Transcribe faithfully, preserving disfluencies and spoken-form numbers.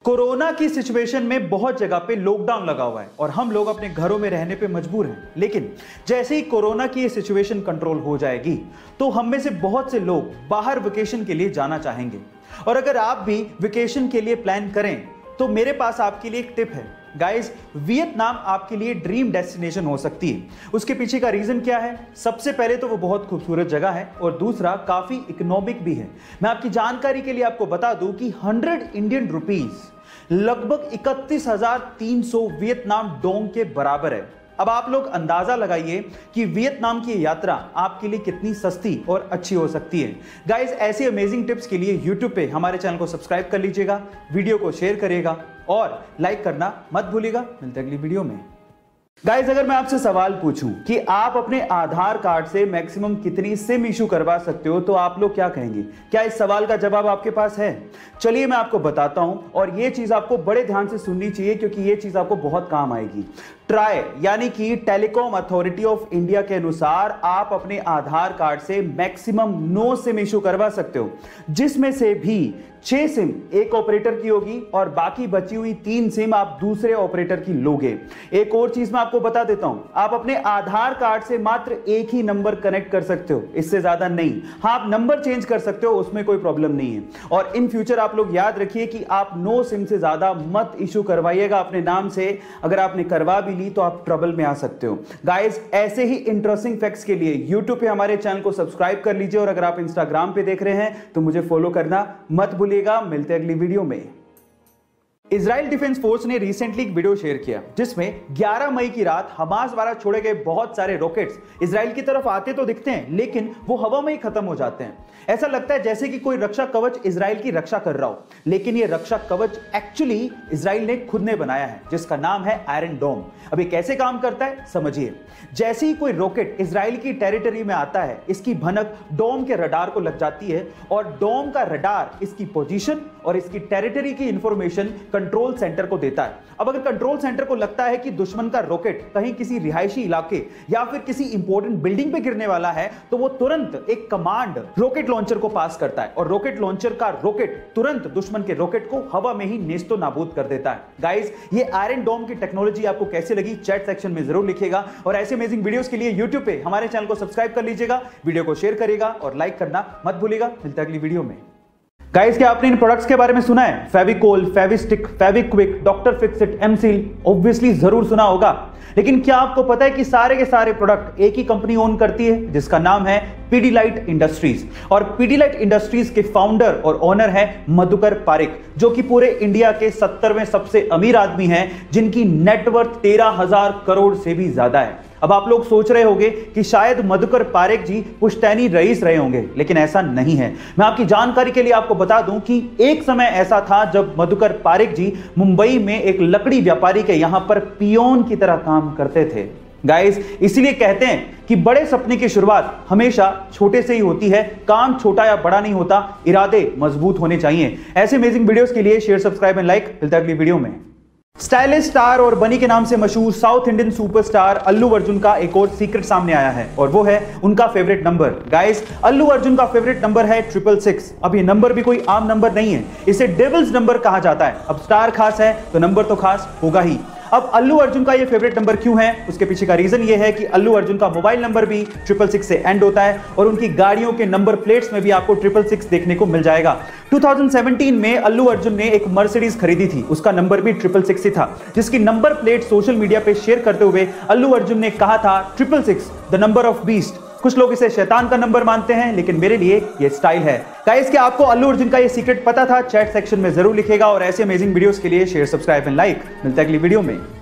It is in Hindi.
कोरोना की सिचुएशन में बहुत जगह पे लॉकडाउन लगा हुआ है और हम लोग अपने घरों में रहने पे मजबूर हैं। लेकिन जैसे ही कोरोना की ये सिचुएशन कंट्रोल हो जाएगी तो हम में से बहुत से लोग बाहर वेकेशन के लिए जाना चाहेंगे। और अगर आप भी वेकेशन के लिए प्लान करें तो मेरे पास आपके लिए एक टिप है। गाइस, वियतनाम आपके लिए ड्रीम डेस्टिनेशन हो सकती है। उसके पीछे का रीजन क्या है? सबसे पहले तो वो बहुत खूबसूरत जगह है और दूसरा काफी इकोनॉमिक भी है। मैं आपकी जानकारी के लिए आपको बता दूं कि हंड्रेड इंडियन रुपीस लगभग इकतीस हजार तीन सौ वियतनाम डोंग के बराबर है। अब आप लोग अंदाजा लगाइए कि वियतनाम की यात्रा आपके लिए कितनी सस्ती और अच्छी हो सकती है। गाइस, ऐसी अमेजिंग टिप्स के लिए यूट्यूब पे हमारे चैनल को सब्सक्राइब कर लीजिएगा, वीडियो को शेयर करिएगा और लाइक करना मत भूलिएगा। मिलते हैं अगली वीडियो में। गाइस, अगर मैं आपसे सवाल पूछूं कि आप अपने आधार कार्ड से मैक्सिमम कितनी सिम इशू करवा सकते हो तो आप लोग क्या कहेंगे? क्या इस सवाल का जवाब आपके पास है? चलिए मैं आपको बताता हूं और यह चीज आपको बड़े ध्यान से सुननी चाहिए क्योंकि यह चीज आपको बहुत काम आएगी। ट्राई यानी कि टेलीकॉम अथॉरिटी ऑफ इंडिया के अनुसार आप अपने आधार कार्ड से मैक्सिमम नौ सिम इशू करवा सकते हो, जिसमें से भी छह सिम एक ऑपरेटर की होगी और बाकी बची हुई तीन सिम आप दूसरे ऑपरेटर की लोगे। एक और चीज मैं आपको बता देता हूं, आप अपने आधार कार्ड से मात्र एक ही नंबर कनेक्ट कर सकते हो, इससे ज्यादा नहीं। हाँ, आप नंबर चेंज कर सकते हो, उसमें कोई प्रॉब्लम नहीं है। और इन फ्यूचर आप लोग याद रखिए कि आप नो सिम से ज्यादा मत इशू करवाइएगा अपने नाम से। अगर आपने करवा भी ली तो आप ट्रबल में आ सकते हो। गाइस, ऐसे ही इंटरेस्टिंग फैक्ट्स के लिए यूट्यूब पे हमारे चैनल को सब्सक्राइब कर लीजिए और अगर आप इंस्टाग्राम पे देख रहे हैं तो मुझे फॉलो करना मत भूलिएगा। मिलते हैं अगली वीडियो में। इजराइल डिफेंस फोर्स ने रिसेंटली एक वीडियो शेयर किया जिसमें ग्यारह मई की रात हमास द्वारा छोड़े गए बहुत सारे रॉकेट्स इजराइल की तरफ आते तो दिखते हैं लेकिन वो हवा में ही खत्म हो जाते हैं। ऐसा लगता है जैसे कि कोई रक्षा कवच इजराइल की रक्षा कर रहा हो, लेकिन ये रक्षा कवच एक्चुअली इजराइल ने खुद ने बनाया है जिसका नाम है आयरन डोम। अब ये कैसे काम करता है समझिए। जैसे ही कोई रॉकेट इजराइल की टेरिटरी में आता है, इसकी भनक डोम के रडार को लग जाती है और डोम का रडार इसकी पोजीशन और इसकी टेरिटरी की इंफॉर्मेशन कंट्रोल सेंटर को देता है। अब अगर कंट्रोल सेंटर को लगता है कि दुश्मन का रॉकेट कहीं किसी रिहायशी इलाके या फिर किसी इंपॉर्टेंट बिल्डिंग पे गिरने वाला है तो वो तुरंत एक कमांड रॉकेट लॉन्चर को पास करता है और रॉकेट लॉन्चर का रॉकेट तुरंत दुश्मन के रॉकेट को हवा में ही नेस्तो नाबूद कर देता है। गाइस, ये आयरन डोम की टेक्नोलॉजी आपको कैसे लगी चैट सेक्शन में जरूर लिखिएगा और ऐसे अमेजिंग वीडियोस के लिए यूट्यूब पे हमारे चैनल को सब्सक्राइब कर लीजिएगा, वीडियो को शेयर करिएगा और लाइक करना मत भूलिएगा। मिलते हैं अगली वीडियो में। गाइस, क्या आपने इन प्रोडक्ट्स के बारे में सुना है? Fevicol, Fevistick, Fevikwik, doctor Fixit, M Seal, obviously जरूर सुना होगा। लेकिन क्या आपको पता है कि सारे के सारे प्रोडक्ट एक ही कंपनी ओन करती है जिसका नाम है पीडीलाइट इंडस्ट्रीज। और पीडीलाइट इंडस्ट्रीज के फाउंडर और ओनर है मधुकर पारिक, जो कि पूरे इंडिया के सत्तरवें सबसे अमीर आदमी हैं जिनकी नेटवर्थ तेरह हजार करोड़ से भी ज्यादा है। अब आप लोग सोच रहे होंगे कि शायद मधुकर पारिक जी पुश्तैनी रईस रहे होंगे, लेकिन ऐसा नहीं है। मैं आपकी जानकारी के लिए आपको बता दूं कि एक समय ऐसा था जब मधुकर पारिक जी मुंबई में एक लकड़ी व्यापारी के यहां पर पियोन की तरह काम करते थे। गाइस, इसीलिए कहते हैं कि बड़े सपने की शुरुआत हमेशा छोटे से ही होती है। काम छोटा या बड़ा नहीं होता, इरादे मजबूत होने चाहिए। ऐसे अमेजिंग वीडियोस के लिए शेयर, सब्सक्राइब एंड लाइक। मिलते हैं अगली वीडियो में। स्टाइलिश स्टार और बनी के नाम से मशहूर south Indian superstar Allu Arjun का एक और सीक्रेट सामने आया है और वो है उनका favourite number. Guys, Allu Arjun का फेवरेट नंबर है ट्रिपल सिक्स। अब ये नंबर भी कोई आम नंबर नहीं है, इसे डेविल्स नंबर कहा जाता है। अब स्टार खास है तो नंबर तो खास होगा ही। अब अल्लू अर्जुन का ये फेवरेट नंबर क्यों है? उसके पीछे का रीजन ये है कि अल्लू अर्जुन का मोबाइल नंबर भी ट्रिपल सिक्स से एंड होता है और उनकी गाड़ियों के नंबर प्लेट्स में भी आपको ट्रिपल सिक्स देखने को मिल जाएगा। दो हज़ार सत्रह में अल्लू अर्जुन ने एक मर्सिडीज खरीदी थी, उसका नंबर भी ट्रिपल सिक्स ही था, जिसकी नंबर प्लेट सोशल मीडिया पे शेयर करते हुए अल्लू अर्जुन ने कहा था triple six the number of beast. कुछ लोग इसे शैतान का नंबर मानते हैं, लेकिन मेरे लिए ये स्टाइल है। गाइस, क्या आपको अल्लू अर्जुन का ये सीक्रेट पता था? चैट सेक्शन में जरूर लिखेगा और ऐसे अमेजिंग वीडियोस के लिए शेयर, सब्सक्राइब एंड लाइक। मिलते हैं अगली वीडियो में।